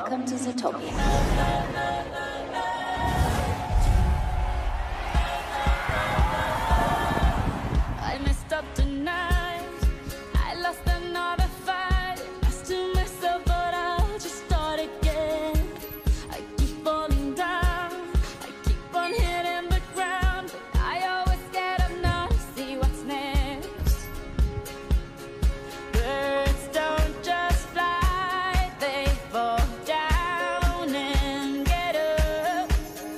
Welcome to Zootopia. I messed up tonight. I lost another fight. Lost to myself, but I'll just start again. I keep falling down. I keep on hitting the ground. But I always get up now to see what's next. Birds don't just fly, they fall down and get up.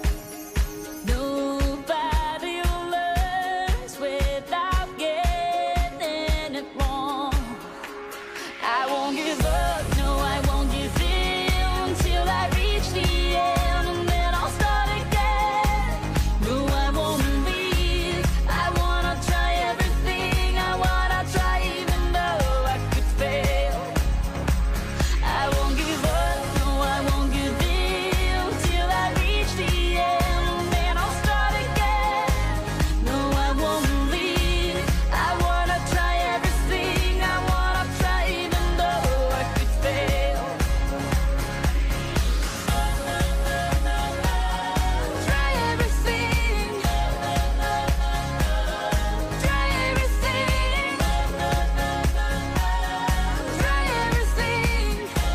Nobody learns without getting it wrong. I won't give up, no, I won't give in till I reach the end, and then I'll start again. No, I won't leave. I wanna try everything. I wanna try even though I could fail. I won't give up, no, I won't give in till I reach the end, and then I'll start again. No, I won't leave. I wanna try everything. I wanna try even though I could fail. Try everything. Try everything. Try everything.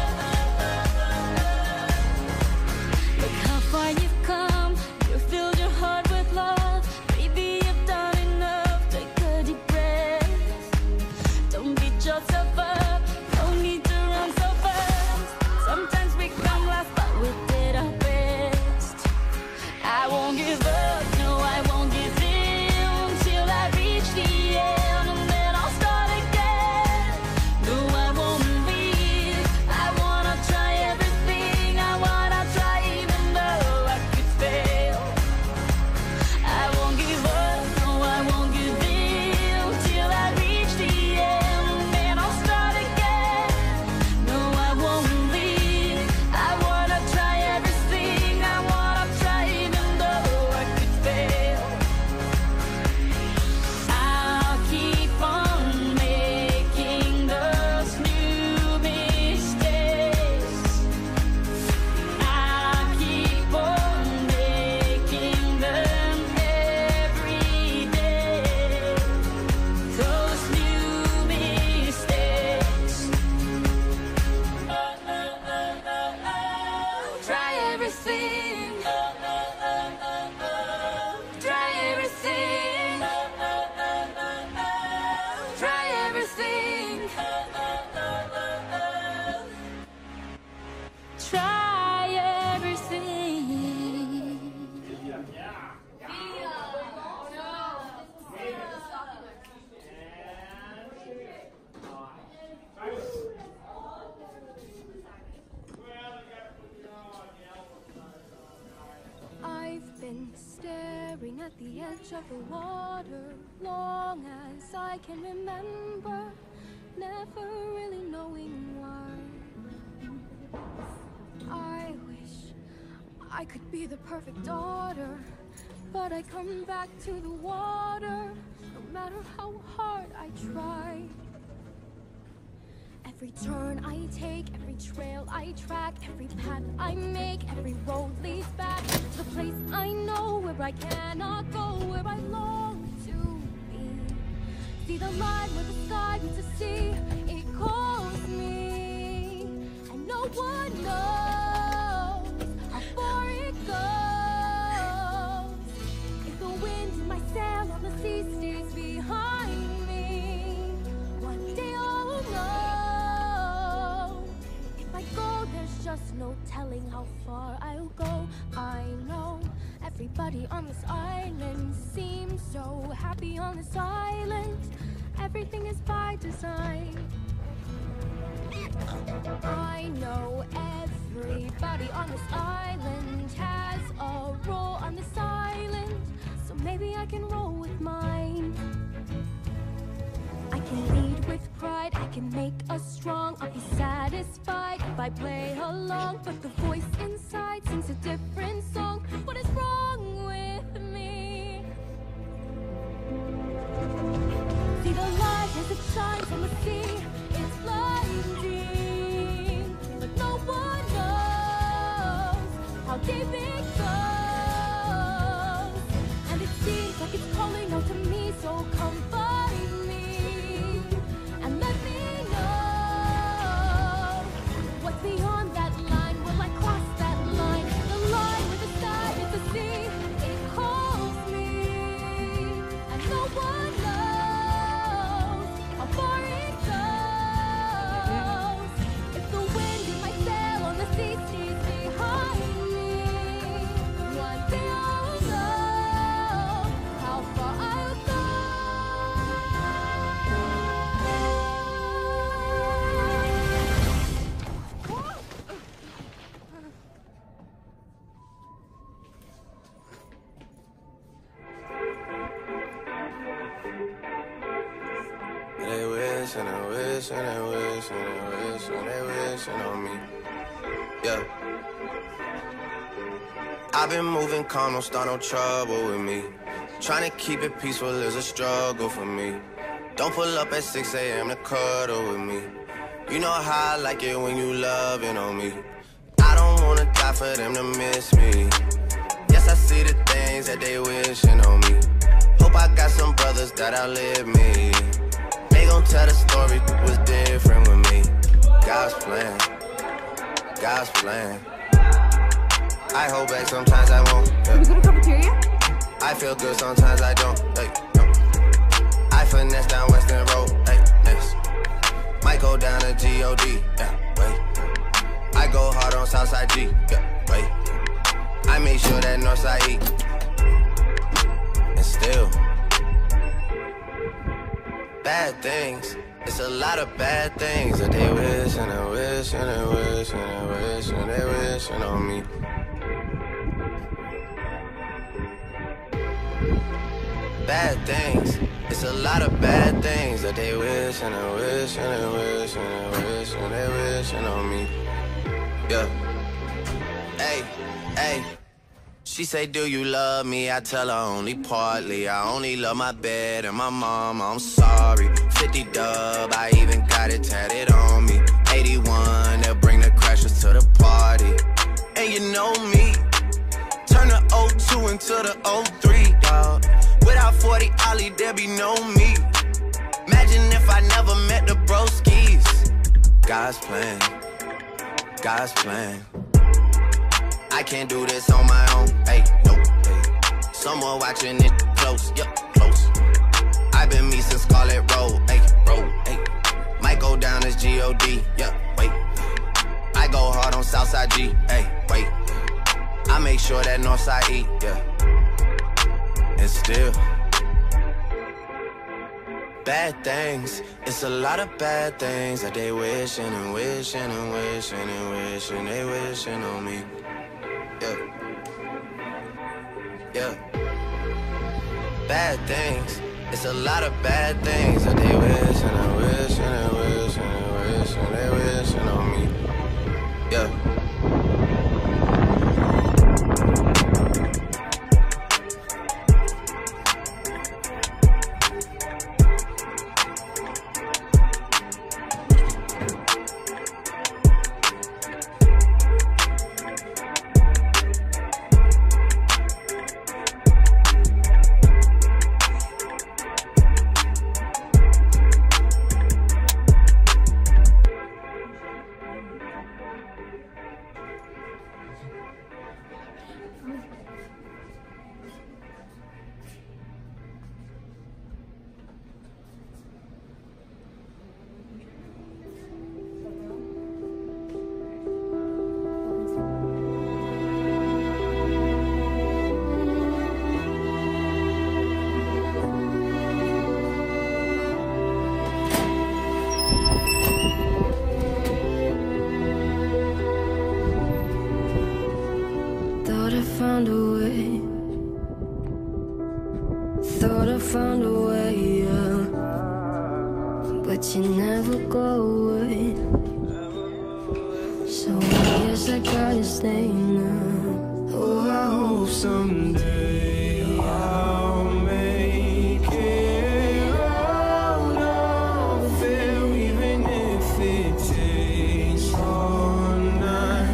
Look how far you've come. You filled your heart with love. Maybe you've done enough. Take a deep breath. Don't beat yourself up. No need to run so fast. Sometimes we come last, but we did our best. I won't give up, no, I won't give in till I reach the end, and then I'll start again. No, I won't leave. I wanna try everything. I wanna try even though I could fail. I won't give up, no, I won't give in till I reach the end, and then I'll start again. No, I won't leave. I wanna try everything. I wanna try even though I could fail. I'll keep on making those new mistakes. I'll keep on making them every day. Those new mistakes. Try everything. Try everything. Try everything. Try everything. I've been staring at the edge of the water long as I can remember, never really knowing why. I wish I could be the perfect daughter, but I come back to the water no matter how hard I try. Every turn I take, every trail I track, every path I make, every road leads back to the place I know where I cannot go, where I long to be. See the line where the sky meets the sea, it calls me, and no one knows how far it goes. If the wind in my sail on the sea stays behind me, one day I'll know. If I go, there's just no telling how far I'll go. I know everybody on this island seems so happy on this island. Everything is by design. I know everybody on this island has a role on this island, so maybe I can roll with mine. I can lead with pride, I can make us strong. I'll be satisfied if I play along, but the voice inside sings a different song. What is wrong with me? See the light as it shines on the sea, it's blinding, but no one knows calling out to me, so come find me and let me know what's beyond that line. Will I cross that line? The line with the sky is the sea. It calls me, and no one knows how far it goes. If the wind in my sail on the sea stays behind me, one day I'll know how far I'll go. They wish and they wish and they wish and they wish and they wishing on me. Yeah. I've been moving calm, don't start no trouble with me. Trying to keep it peaceful is a struggle for me. Don't pull up at 6 a.m. to cuddle with me. You know how I like it when you loving on me. I don't wanna die for them to miss me. Yes, I see the things that they wishing on me. Hope I got some brothers that outlive me. They gon' tell the story was different with me. God's plan, God's plan. I hold back, sometimes I won't. Yeah. Can we go to cafeteria? I feel good, sometimes I don't. Hey, no. I finesse down Western Road. Hey, next. Might go down to G.O.D. Yeah, wait. I go hard on Southside G. Yeah, wait. I make sure that Northside E. And still, bad things. It's a lot of bad things that they wish and they wish and they wish and they wish and they wishing on me. Bad things. It's a lot of bad things that they wish and they wish and they wish and they wish and they wishing on me. Yeah. Hey, hey. She say, do you love me? I tell her only partly. I only love my bed and my mama, I'm sorry. 50 dub, I even got it tatted on me. 81, they'll bring the crashers to the party. And you know me, turn the 02 into the 03, dawg. Without 40 Ollie, there be no me. Imagine if I never met the broskies. God's plan, God's plan. I can't do this on my own, hey, no, hey. Someone watching it close, yup, close. I've been me since Scarlet Road, hey, road, hey. Might go down as G.O.D., yup, wait. I go hard on Southside G, hey, wait. I make sure that Northside E, yeah. And still, bad things. It's a lot of bad things that they wishing and wishing and wishing and wishing they wishing on me. Yeah. Yeah. Bad things. It's a lot of bad things that they wish and they wish and they wish and they wish and they wishing on me. Yeah. Found a way. Thought I found a way, yeah. But you never go away. So I guess I gotta stay now. Oh, I hope someday I'll make it out of there, even if it takes all night.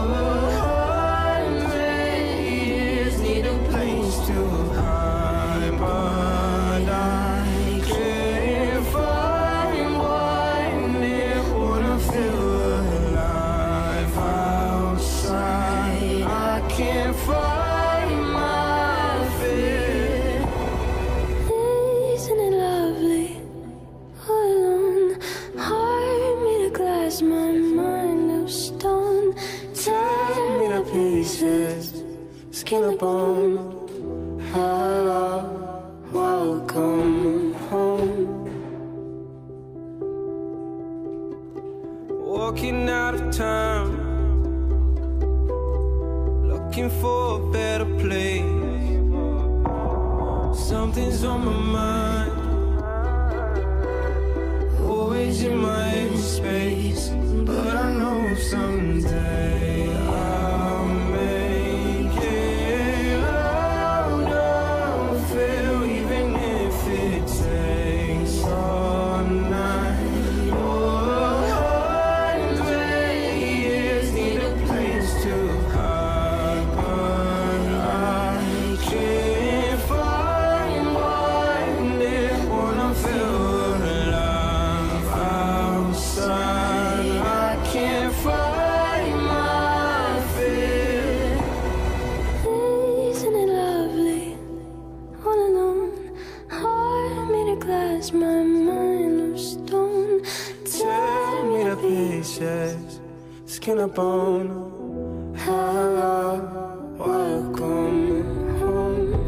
To hide but I can't find one near when I feel alive outside. I can't find my fear. Isn't it lovely? All alone, heart made of glass, my mind of stone. Tear me to pieces, skin and bone. Hello, welcome home. Walking out of town, looking for a better place. Something's on my mind, always in my space. But I know someday I'll make it out of here, even if it takes all night or 100 years. Need a place to hide, but I can't find one there when I feel alive outside. I can't find my fear. Isn't it lovely? All alone, heart made of glass, my mind of stone. Tear me to pieces, skin and bone. Hello, welcome home.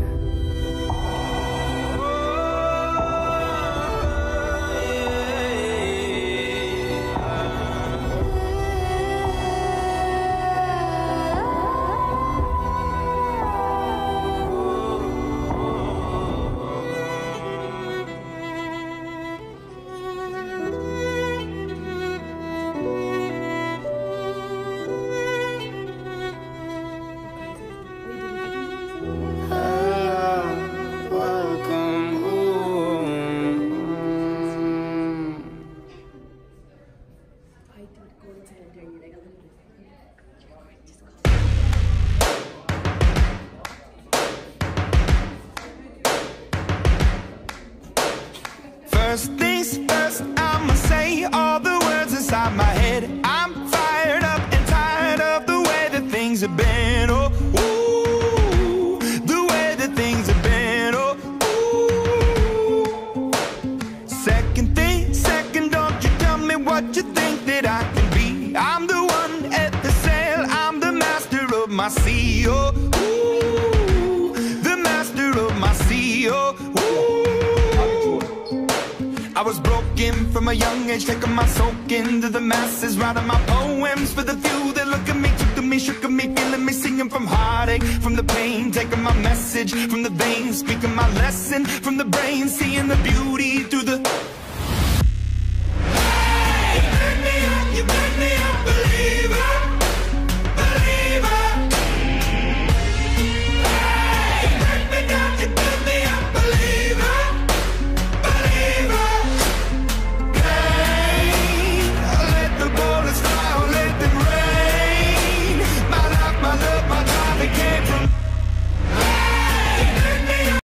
Welcome home. First things first, I'ma say all the words inside my head. I'm fired up and tired of the way that things have been. Oh, ooh, the way that things have been. Oh, ooh. Second thing, second, don't you tell me what you think that I can be. I'm the one at the sail, I'm the master of my sea. Oh, ooh, the master of my sea. Oh, ooh. I was broken from a young age, taking my soak into the masses, writing my poems for the few that look at me, took to me, shook at me, feeling me, singing from heartache, from the pain, taking my message from the veins, speaking my lesson from the brain, seeing the beauty through the